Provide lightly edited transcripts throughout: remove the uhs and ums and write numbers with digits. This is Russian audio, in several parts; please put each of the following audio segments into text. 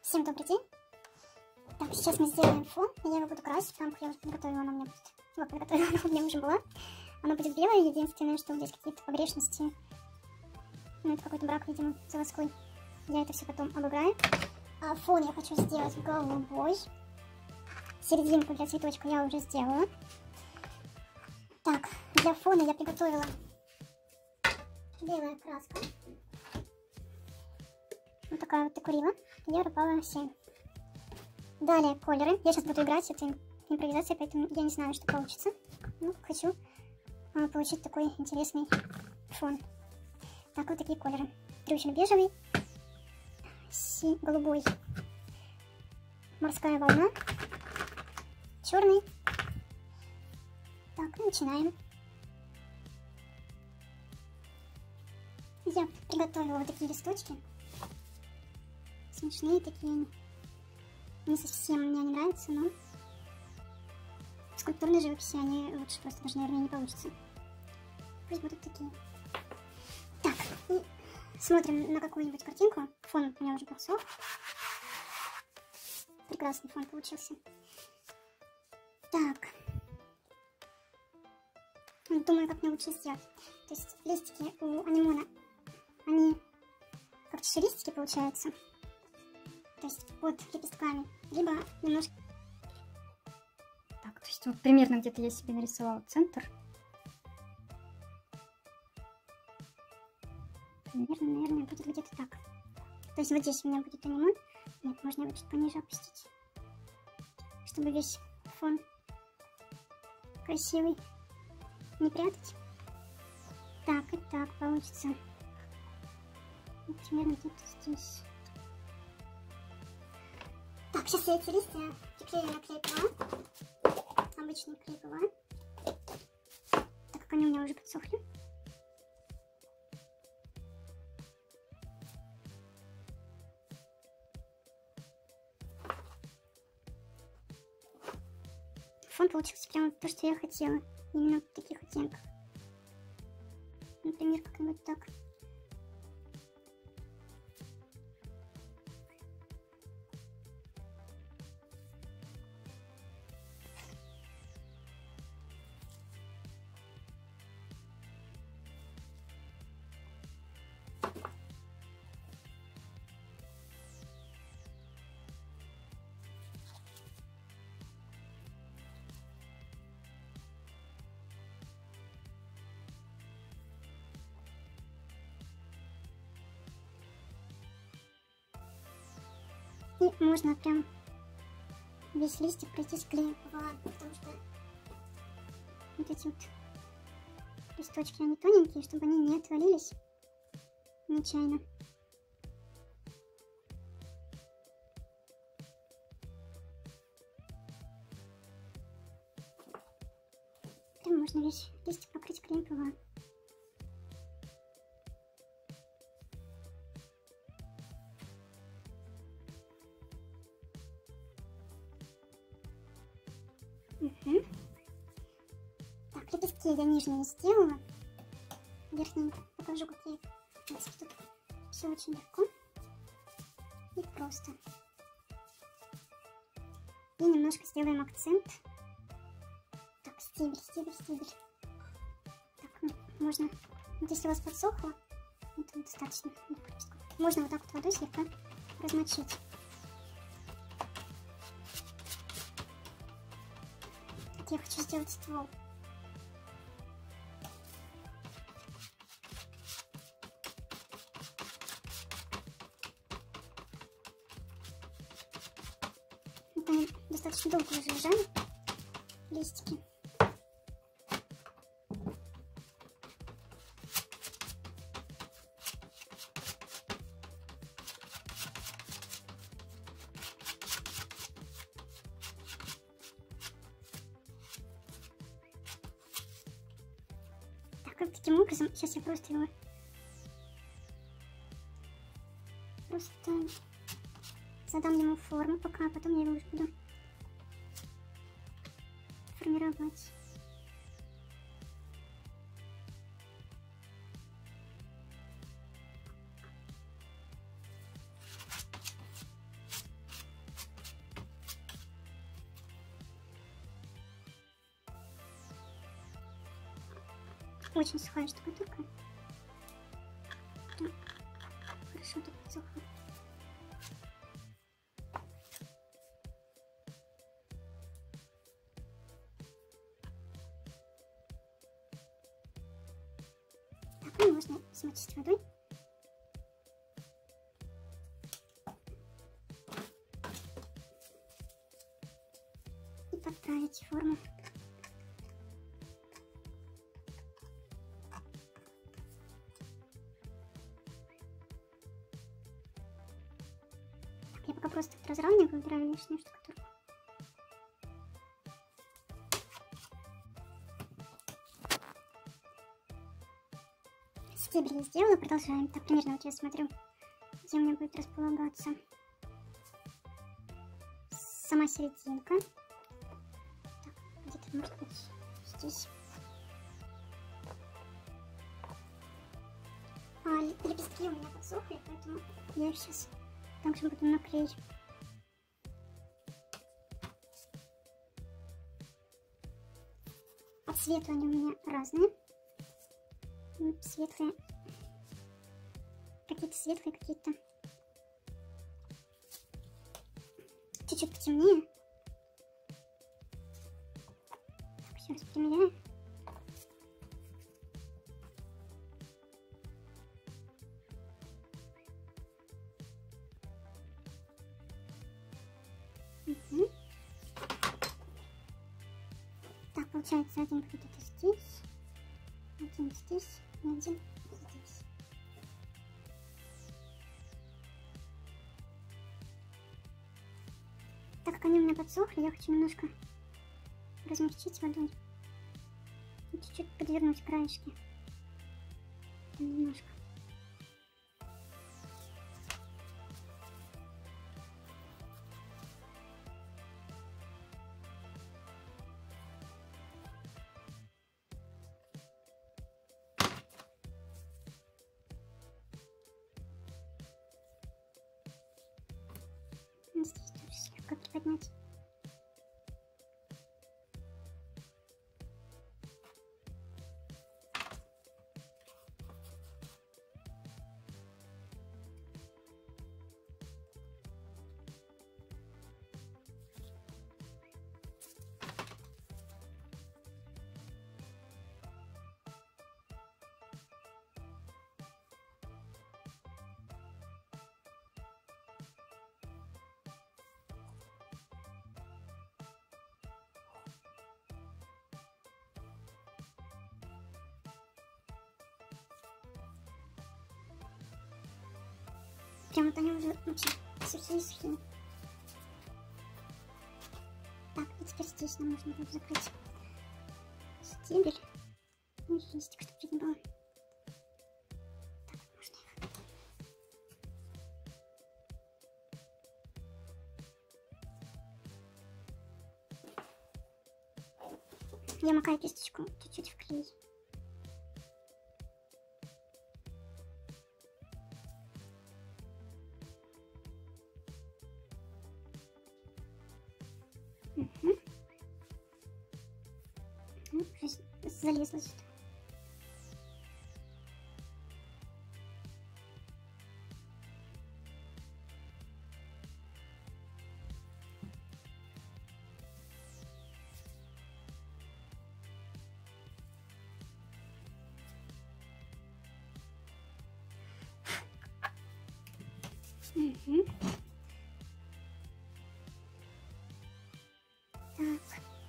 Всем добрый день. Так, сейчас мы сделаем фон, и я его буду красить. Рамку я уже подготовила, она у меня будет. Вот, подготовила, она у меня уже была. Она будет белая, единственное, что здесь какие-то погрешности. Ну, это какой-то брак, видимо, заводской. Я это все потом обыграю. А фон я хочу сделать голубой. Серединку для цветочка я уже сделала. Так, для фона я приготовила белая краска. Вот такая вот декорива. Я рубала 7. Далее колеры. Я сейчас буду играть, это импровизация, поэтому я не знаю, что получится. Ну, хочу получить такой интересный фон. Так, вот такие колеры. Трючно-бежевый, голубой, морская волна, черный. Так, начинаем. Я приготовила вот такие листочки. Смешные такие они. Не совсем мне не нравятся, но в скульптурной живописи они лучше просто даже, наверное, не получится. Пусть будут такие. Так, и смотрим на какую-нибудь картинку. Фон у меня уже подсох. Прекрасный фон получился. Так. Думаю, как мне лучше сделать. То есть листики у анимона, они как чашелистики получаются. То есть под лепестками, либо немножко... Так, то есть вот примерно где-то я себе нарисовала центр. Примерно, наверное, будет где-то так. То есть вот здесь у меня будет анимон. Нет, можно его чуть пониже опустить, чтобы весь фон красивый не прятать. Так, и так получится. Вот примерно где-то здесь. Так, сейчас я эти листья приклею на клей ПВА. Обычный клей ПВА. Так как они у меня уже подсохли. Фон получился прямо то, что я хотела. Именно в таких оттенках. Например, как-нибудь так. И можно прям весь листик пройтись клеем ПВА, потому что вот эти вот листочки, они тоненькие, чтобы они не отвалились нечаянно. Прям можно весь листик покрыть клеем ПВА. Угу. Так, лепестки я нижние сделала. Верхние покажу, какие цветут. Все очень легко и просто. И немножко сделаем акцент. Так, стебель, стебель, стебель. Так, ну, можно, вот если у вас подсохло, это достаточно. Можно вот так вот водой слегка размочить. Я хочу сделать ствол. Это они достаточно долго уже лежали, листики. Как таким образом, сейчас я просто его задам ему форму пока, а потом я его уже буду формировать. Очень сухая штукатурка. Да. Хорошо так подсохла. Так, ну можно смочить водой. И подправить форму. Я пока просто разравниваю, убираю лишнюю штукатурку. Стебель я сделала, продолжаем. Так, примерно вот я смотрю, где у меня будет располагаться сама серединка. Так, где-то может быть здесь. Лепестки у меня подсохли, поэтому я их сейчас также буду наклеить. По цвету они у меня разные. Светлые. Какие-то светлые, какие-то чуть-чуть потемнее. Так, все распрямляю. Угу. Так, получается, один будет это здесь, один здесь и один здесь. Так как они у меня подсохли, я хочу немножко размягчить водой и чуть-чуть подвернуть краешки. Немножко. Здесь тоже слегка приподнять. Прям вот они уже вообще сухие-сухие. Так, и теперь здесь нам нужно будет закрыть стебель. Ну, листик, чтобы видно было. Так, можно их. Я макаю кисточку чуть-чуть в клей. Угу. Уже залезла сюда. Угу. Так.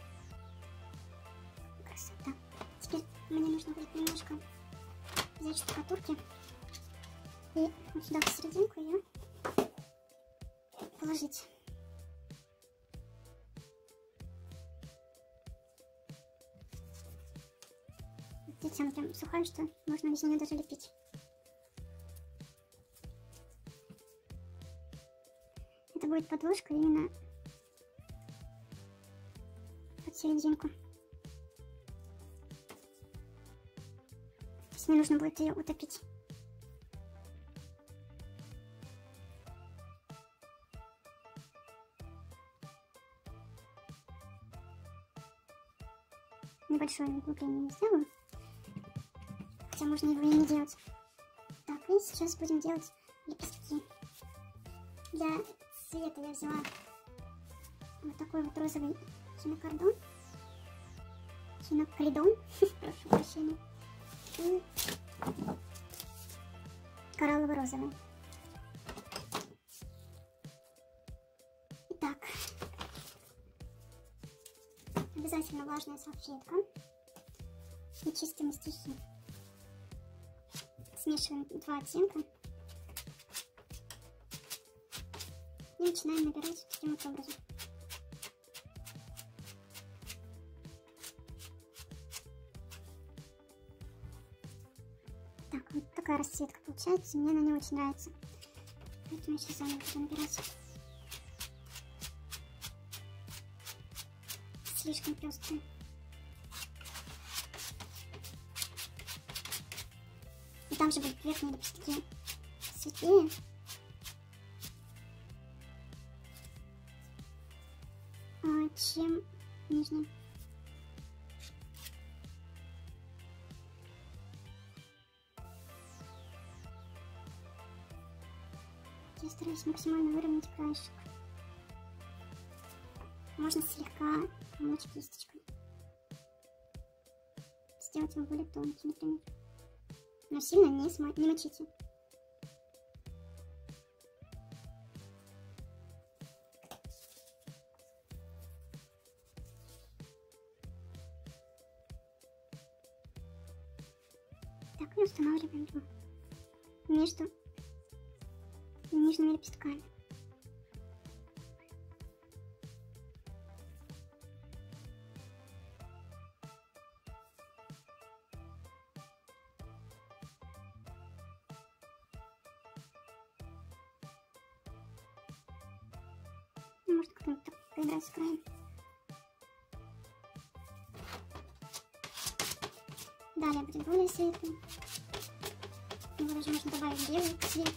Красота. Теперь мне нужно будет немножко взять штукатурки и вот сюда в серединку ее положить. Видите, она прям сухая, что можно без нее даже лепить. Это будет подложка именно под серединку. То есть мне нужно будет ее утопить. Небольшое углубление сделаю. можно его и не делать. Так, и сейчас будем делать лепестки. Для цвета я взяла вот такой вот розовый хинокордон. Хинокордон, прошу прощения. И кораллово-розовый. Итак, обязательно влажная салфетка и чистый мастихин. Смешиваем два оттенка и начинаем набирать таким вот образом. Так, вот такая расцветка получается, мне она не очень нравится, поэтому я сейчас заново буду набирать. Слишком пестрая. И там же будут верхние лепестки светлее. Чем нижние. Я стараюсь максимально выровнять краешек. Можно слегка помочь кисточкой. Сделать его более тонкий, например. Но сильно не мочите. Так, и устанавливаем его между нижними лепестками. Может, кто-нибудь так поиграть с краем. Далее будет более светлый. Его даже можно добавить белый цвет.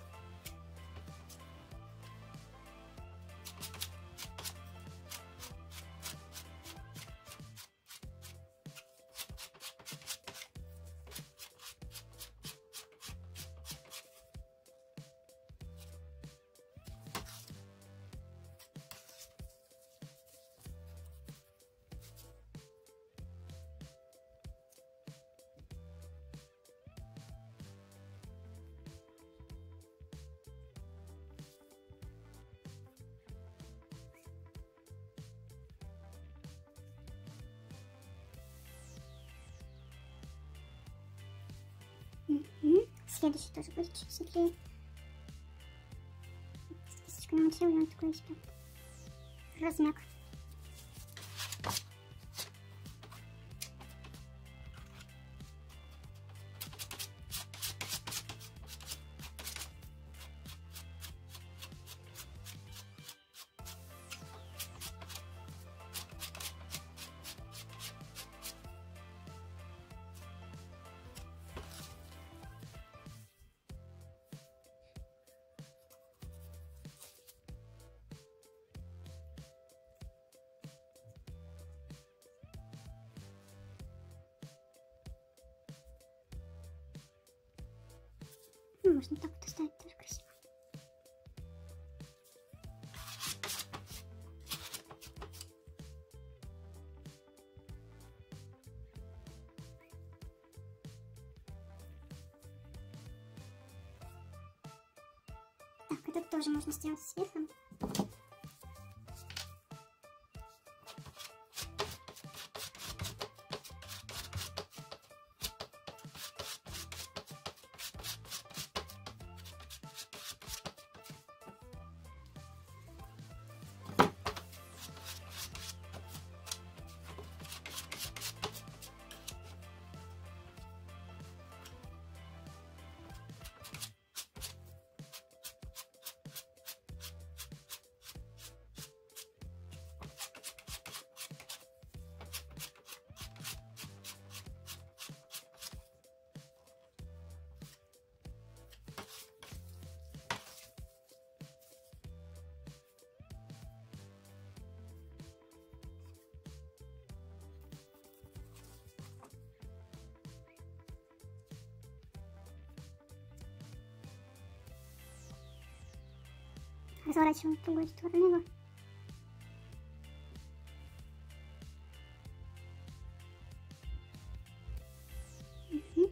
Следующий тоже будет чуть светлее. Кисточку намочила, и он такой себе размяк. Можно так вот оставить, тоже красиво. Так, этот тоже можно сделать светлым. Разворачиваем в другую сторону его. Угу.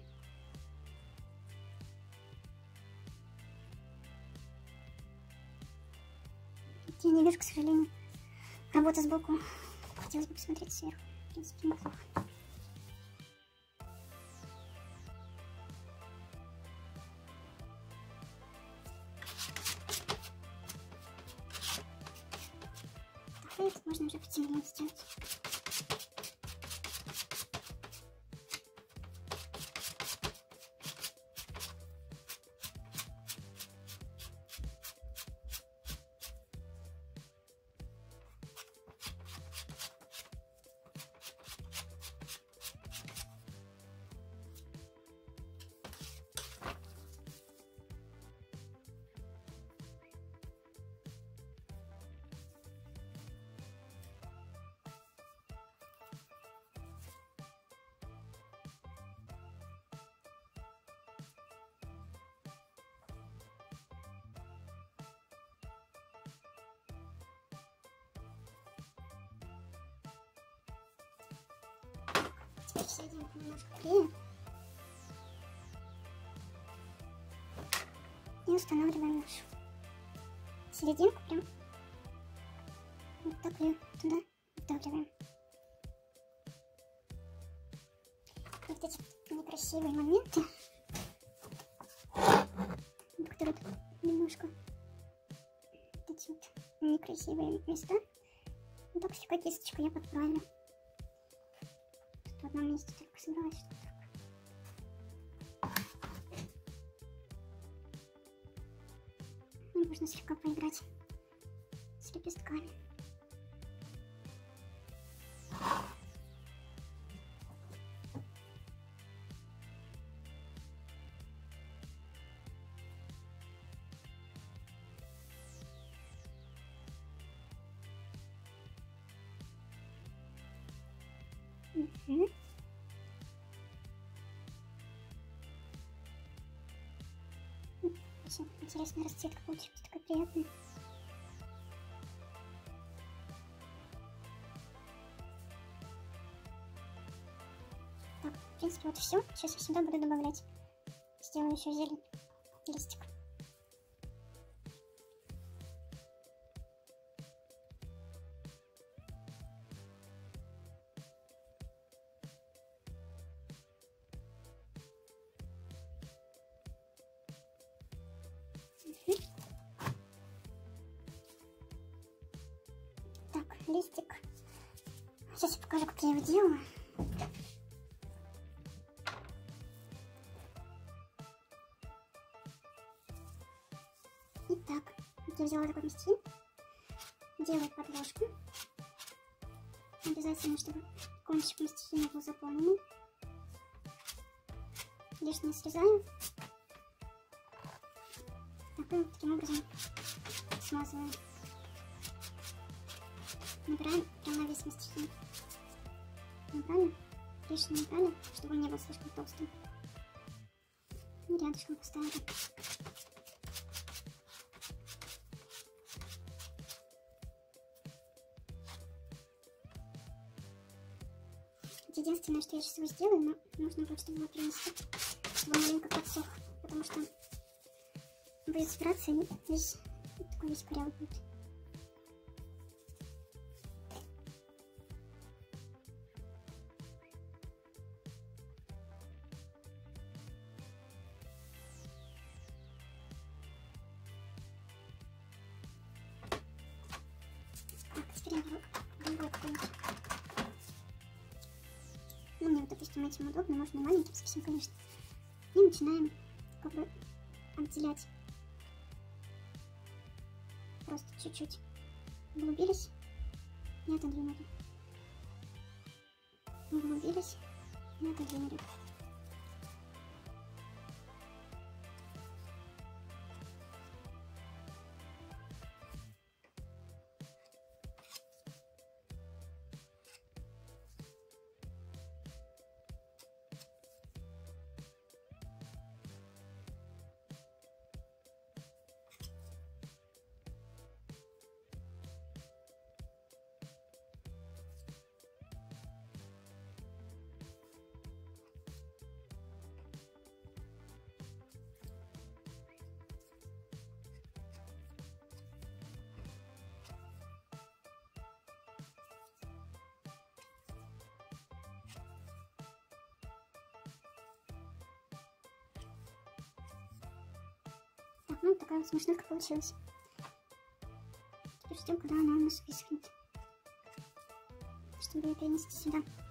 Я не вижу, к сожалению, работа сбоку. Хотелось бы посмотреть сверху. В принципе, неплохо. Так, можно уже потемнее сделать. Теперь серединку немножко клеим. И устанавливаем нашу серединку прям. Вот так ее туда вдавливаем. И вот эти некрасивые моменты, которые тут немножко эти вот некрасивые места, вот так слегка кисточкой я подправлю. В одном месте только собралась что-то. И можно слегка поиграть с лепестками. Угу. Очень интересная расцветка получилась, такая приятная. Так, в принципе, вот все. Сейчас я сюда буду добавлять. Сделаю еще зелень, листик. Так, листик. Сейчас я покажу, как я его делаю. Итак, вот я взяла такой мастиль. Делаю подложку. Обязательно, чтобы кончик мастилина был заполненный. Лишнее срезаю. Так, и вот таким образом смазываем. Набираем прямо на весь мастилин. Набрали, лишнее набрали, чтобы он не был слишком толстым. И рядышком поставили. Единственное, что я сейчас его сделаю, но нужно будет, чтобы его принести, чтобы он маленько подсох, потому что будет собираться и весь такой весь корял будет. Так, теперь я беру другой какой-нибудь. Ну, мне вот, допустим, этим удобно, можно маленьким совсем, конечно. И начинаем как бы отделять. Просто чуть-чуть углубились и отодвинули. Углубились и отодвинули. Ну, такая вот смешнулька получилась. Теперь ждем, когда она у нас высохнет, чтобы ее перенести сюда.